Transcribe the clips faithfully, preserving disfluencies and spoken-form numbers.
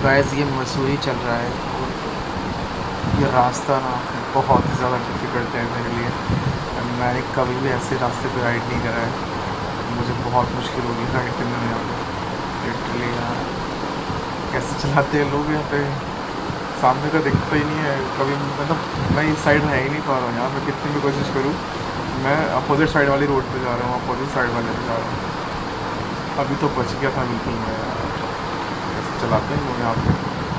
Guys ये मसूरी चल रहा है और ये रास्ता ना बहुत ही ज़्यादा डिफ़िकल्ट है मेरे लिए। मैंने कभी भी ऐसे रास्ते पे राइड नहीं करा है, मुझे बहुत मुश्किल होगी राइड करने में यहाँ पे लिटरली। यार कैसे चलाते हैं लोग यहाँ पे, सामने का दिखता ही नहीं है कभी। मतलब मैं इस साइड में ही नहीं पा रहा हूँ यार, मैं कितनी भी कोशिश करूँ। मैं अपोजिट साइड वाली रोड पे जा रहा हूँ, अपोजिट साइड वाले पे जा रहा हूँ। अभी तो बच गया था बिल्कुल मैं यार। कैसे चलाते हैं लोग यहाँ पे,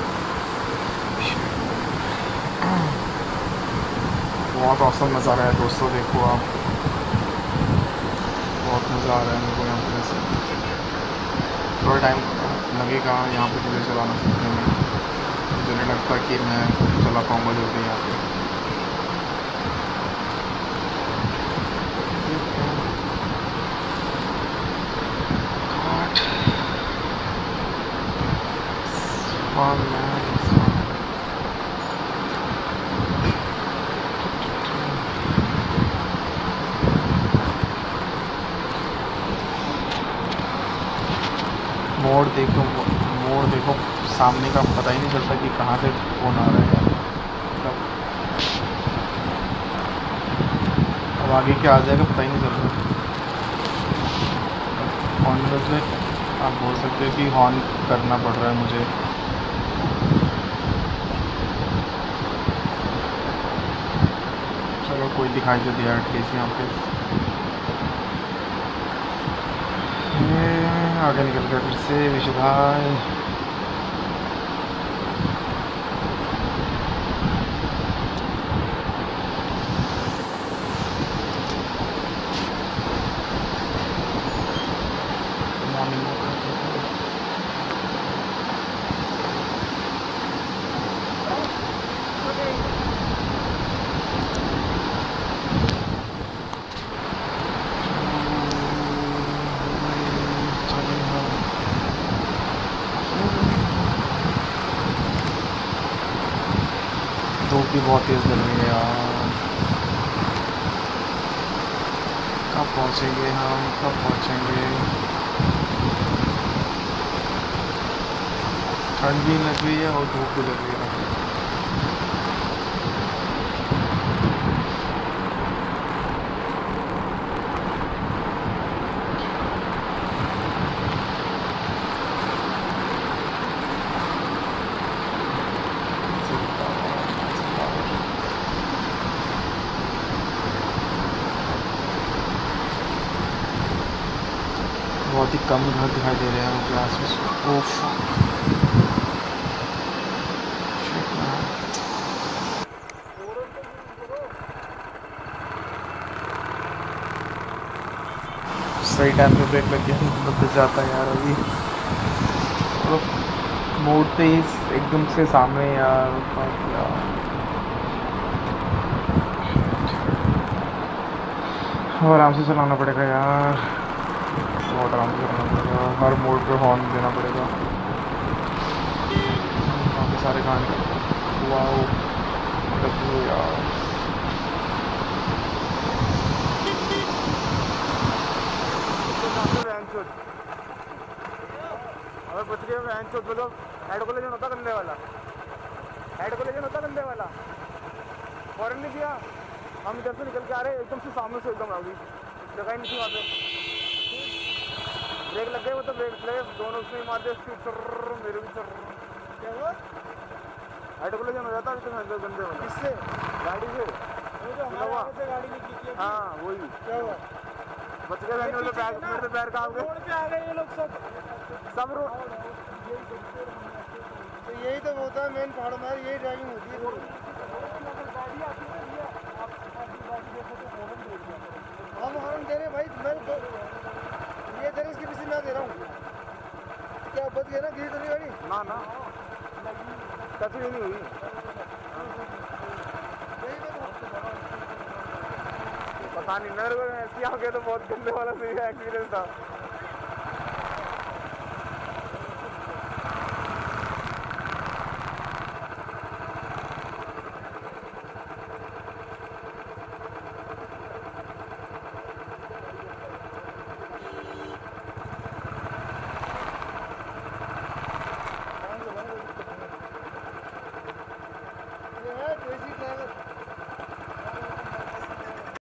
बहुत औसम नज़ारा है दोस्तों। देखो आप, बहुत मज़ा आ रहा है मेरे को यहाँ पे। वैसे थोड़ा टाइम लगेगा यहाँ पे मुझे चलाना सीखने में। मुझे नहीं लगता कि मैं चला पाऊँगा जल्दी यहाँ पे। Fun, man. It's fun. मोड़ देखो, मोड़ देखो सामने का, पता ही नहीं चलता कि कहाँ से कौन आ रहा है। मतलब अब आगे क्या आ जाएगा पता ही नहीं चल रहा। हॉर्न में आप बोल सकते हो कि हॉर्न करना पड़ रहा है मुझे। चलो कोई दिखाई तो दिया एटलीस्ट यहाँ पे। आगे निकल गया फिर से विशु भाई। धूप भी बहुत तेज़ लग रही है यार। कब पहुँचेंगे हम, कब पहुँचेंगे। ठंड भी लग रही है और धूप भी लग रही है। बहुत ही कम घर दिखाई दे रहे हैं मुझे आसपास। ओह सही टाइम पे ब्रेक लग गया, बदल जाता है यार। अभी तो मोड़ते ही एकदम से सामने यार, यार आराम से चलाना पड़ेगा यार, बहुत आराम से चलाना पड़ेगा। हर मोड़ पे हॉर्न देना पड़ेगा। काफ़ी सारे गाने वाओ मतलब यार। अबे बच गए वैन चोट। मतलब हेड कोलेजन होता कंधे वाला, हेड कोलेजन होता कंधे वाला। फॉरन नहीं किया, हम इधर से निकल के आ रहे एकदम से सामने से एकदम आगे जगह ही नहीं थी वहाँ पे। ब्रेक लग गए, वो तो ब्रेक लगे दोनों से ही मारते उसकी। मेरे भी सर क्या हुआ, हेड कोलेजन हो जाता है गंदे वाला। किससे? गाड़ी से। गाड़ी में की थी। हाँ वही। क्या हुआ? बच गए रहने वाले बैग, मेरे पैर कहाँ गए? रोड पे आ गए ये लोग सब सब रोड। तो यही तो होता है मेन पहाड़ों में, यही ड्राइविंग होती है। गाड़ी आती है, हम हॉर्न दे रहे भाई। मैं तो ये दे रहे, इसकी पीछे मैं दे रहा हूँ। क्या बच गया ना, गिरी तो नहीं गाड़ी? ना ना टच ही नहीं हुई। पता नहीं मेरे को, ऐसी आ गया तो बहुत गंदे वाला सही एक्सपीरियंस था। ऐसी